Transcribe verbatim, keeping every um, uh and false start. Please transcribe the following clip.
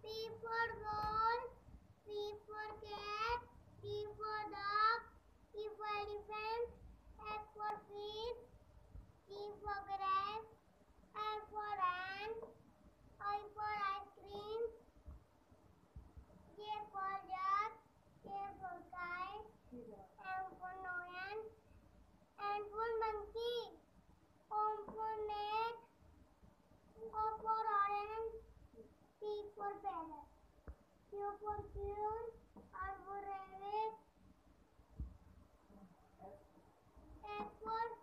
P for ball, C for cat, D for dog, E for elephant, F for fish, G for grass, R for ant, I for ice cream, J for jet, K for kite, M for lion, N for monkey, O for net, O for orange, P for parrot, Q for quail, R for rabbit, S for